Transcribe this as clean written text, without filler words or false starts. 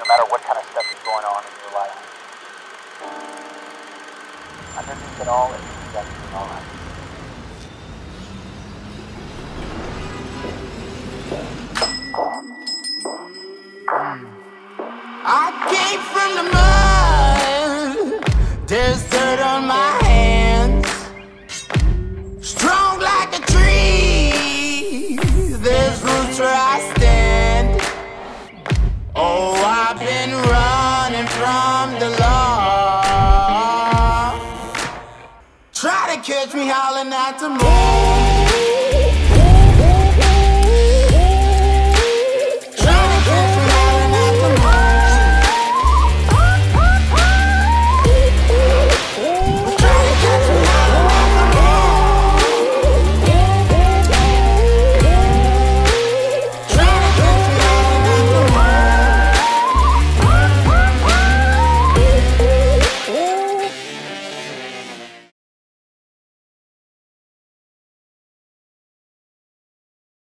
no matter what kind of stuff is going on in your life. Underneath it all, it's everything all right. I came from the mud, there's dirt on my hands. Strong like a tree, there's roots where I stand. Oh, I've been running from the law. Try to catch me howling at the moon.